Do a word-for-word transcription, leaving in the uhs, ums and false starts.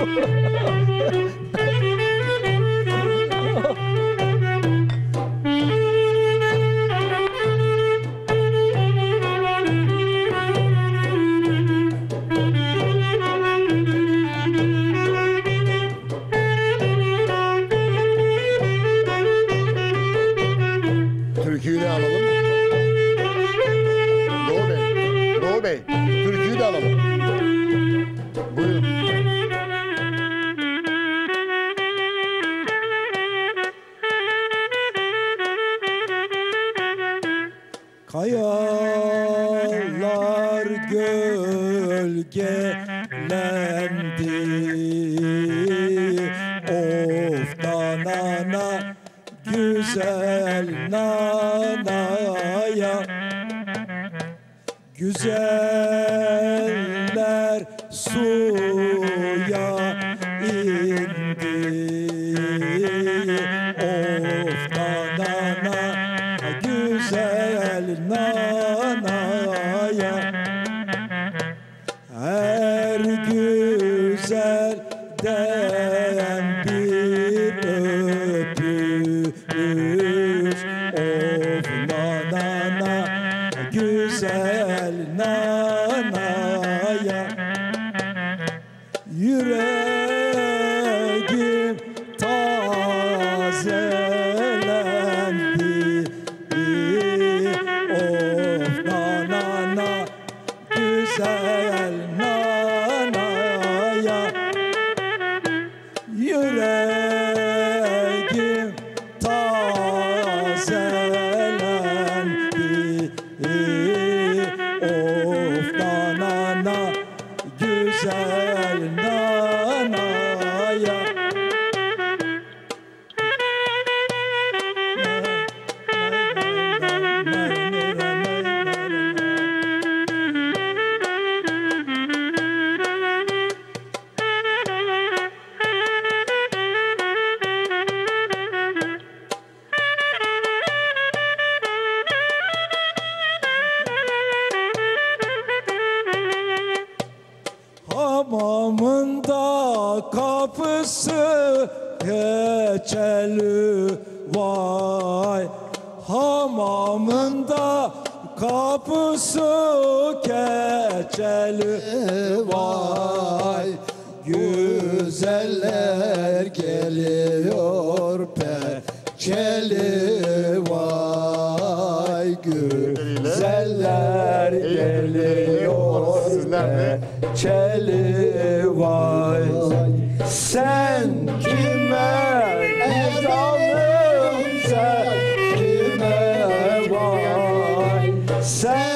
Türküyü de alalım. Doğu Bey, Doğu Bey, türküyü de alalım. Buyurun. Kayalar gölgelendi, of nanana güzel nanaya. Güzeller suya indi, of nanana güzel nanaya. Her güzelden bir öpüş, of nanana güzel nanaya. Yüreğim tazelendi, of nanana güzel nanaya. Yüreğim tazelendi, of nanana güzel nanaya. Hamamında kapısı keçeli vay, hamamında kapısı keçeli vay. Güzeller geliyor peçeli vay, güzeller geliyor peçeli vay. Sen kime canım, sen kime vay, sen